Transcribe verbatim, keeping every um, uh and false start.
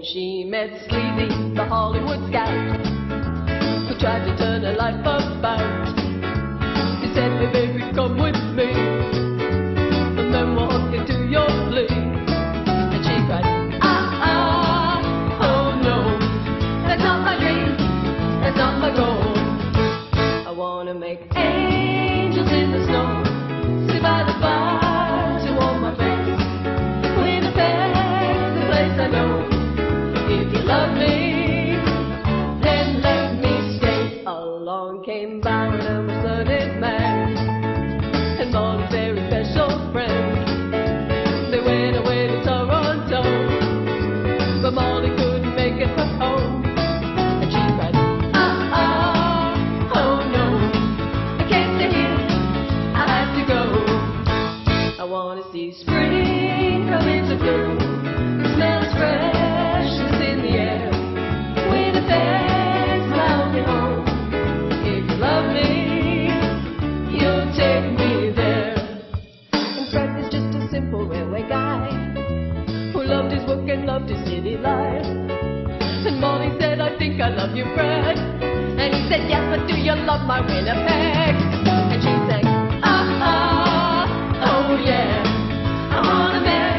she met Sleazy, the Hollywood scout, who tried to turn her life about. He said, hey baby, come with me, and then we'll hook you to your flea. And she cried, ah, ah, oh no, that's not my dream, that's not my goal. I wanna make angels in the snow, sit by the fire to warm my face. Winnipeg's the place I know. If you love me, then let me stay. Along came Byron and was learned man, and Molly's very special friend. They went away to Toronto, but Molly couldn't make it back home. And she cried, ah, ah, oh no, I can't stay here, I have to go. I wanna see spring come into bloom, the smell is freshness in the air. Winnipeg's my only home. If you love me, you'll take me there. And Fred was just a simple railway guy who loved his work and loved his city life. And Molly said, I think I love you, Fred. And he said, yes, but do you love my Winnipeg? And she sang, ah, ah, oh yeah, I wanna marry